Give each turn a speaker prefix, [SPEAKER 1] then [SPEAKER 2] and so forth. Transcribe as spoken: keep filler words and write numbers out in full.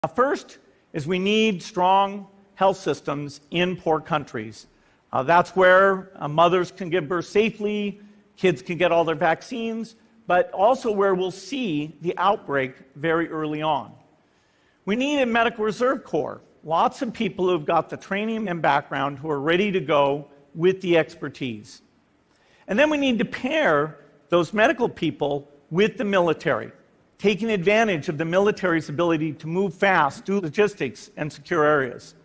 [SPEAKER 1] Uh, first is we need strong health systems in poor countries. Uh, that's where uh, mothers can give birth safely, kids can get all their vaccines, but also where we'll see the outbreak very early on. We need a medical reserve corps, lots of people who've got the training and background who are ready to go with the expertise. And then we need to pair those medical people with the military, taking advantage of the military's ability to move fast, do logistics, and secure areas.